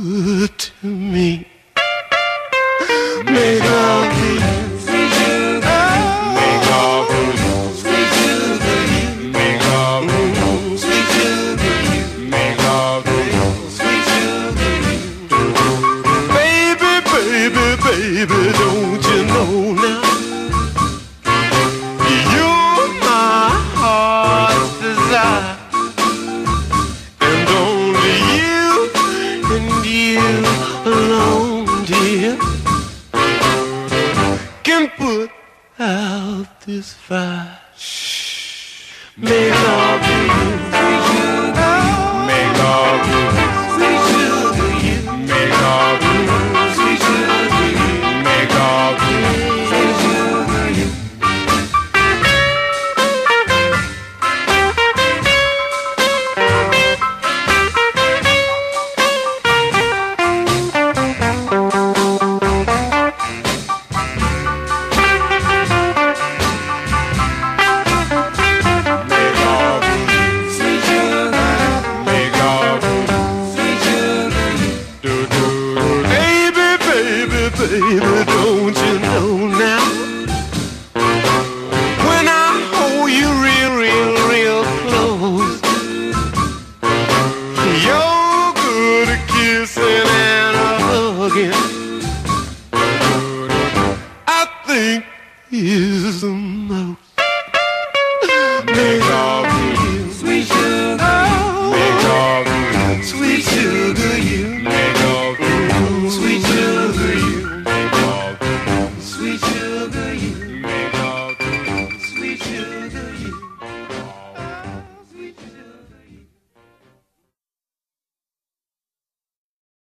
good to me. Make love to you, sweet sugar. Make love to you, sweet sugar. Make love to you, sweet sugar. Make love to you, sweet sugar. Baby, baby, baby, don't you know now? You're my heart's desire, and only you and you alone, dear, can put out this fire. Make love to you, sweet sugar. Make love to you, sweet sugar. Make love to you, sweet sugar. Make love to you, sweet sugar. Baby, don't you know now? When I hold you real, real, real close, you're good at kissing and a hugging. I think is the most. Make love